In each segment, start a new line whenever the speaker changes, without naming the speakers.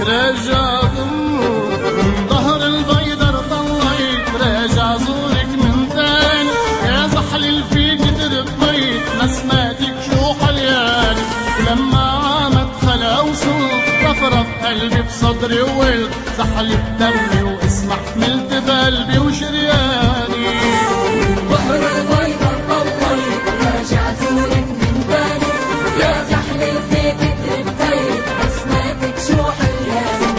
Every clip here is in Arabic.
راجع ضمه من ظهر البيدر طليت راجع زورك من تاني يا زحل اللي فيك تربيت ما سمعتك شو حلياني ولما عامت خلا وصلت رفرف قلبي بصدري وقلت زحل بدمي واسمع حملت بقلبي وشرياني
ظهر البيدر طليت راجع زورك من تاني يا زحل اللي فيك تربيت ما سمعتك شو حلياني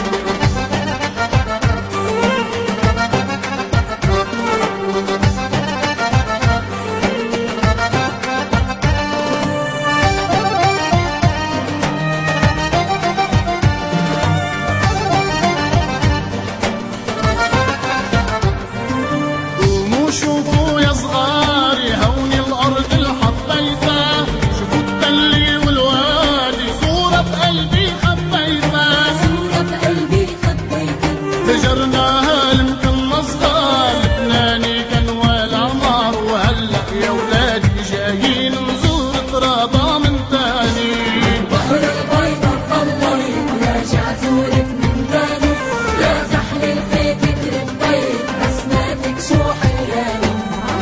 شوفوا يا صغاري هوني الارض اللي حبيتها شوفوا التلي والوادي صورة بقلبي خبيتها
صورة بقلبي خبيتها
هجرناها يمكن صغار لبناني كان والعمار وهلا يا ولادي جايين نزور ترابها من تاني
ظهر البيضة طليت راجع زورك من تاني يا زحل اللي فيك تربيت ما سمعتك شو حلياني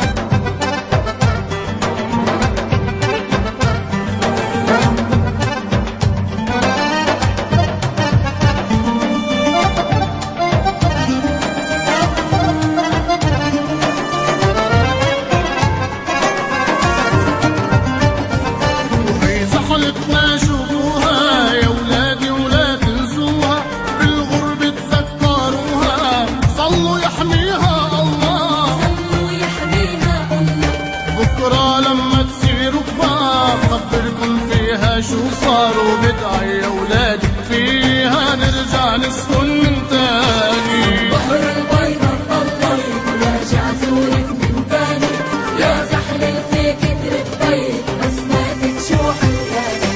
وفي زحلتنا شوفوها يا ولادي ولا تنسوها بالغربة تذكروها صلوا يحميها الله
صلوا يحميها الله
بكرة لما تصيروا كبار خبركم فيها شو صار وبدعي يا ولادي فيها نرجع نسكن من تاني
ظهر البيضة طليت راجع زورك من تاني يا زحل اللي فيك تربيت ما سمعتك شو حلياني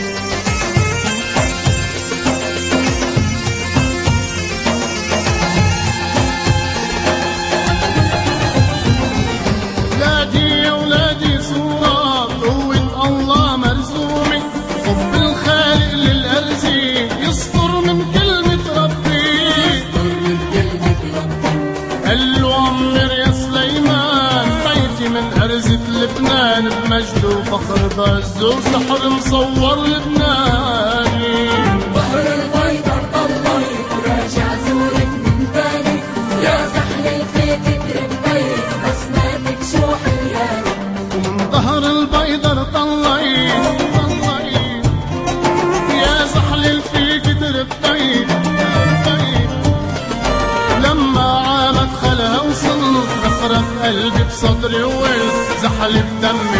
ولادي يا ولادي صورة قوة الله مرسومة حب الخالق للأرزي يصدر من كلمة ربي
من كلمة ربي
قال له عمر يا سليمان بيتي من أرزة لبنان بمجد وفخر بعز وسحر مصور لبناني
ظهر البيضة طليت راجع زورك من تاني يا زحل اللي فيك تربيت ما سمعتك شو حلياني
ومن ظهر البيضر طليت يا زحل فيك تربيت لما عامت خلها وصلت رفرف قلبي بصدري وقلت زحل بدمي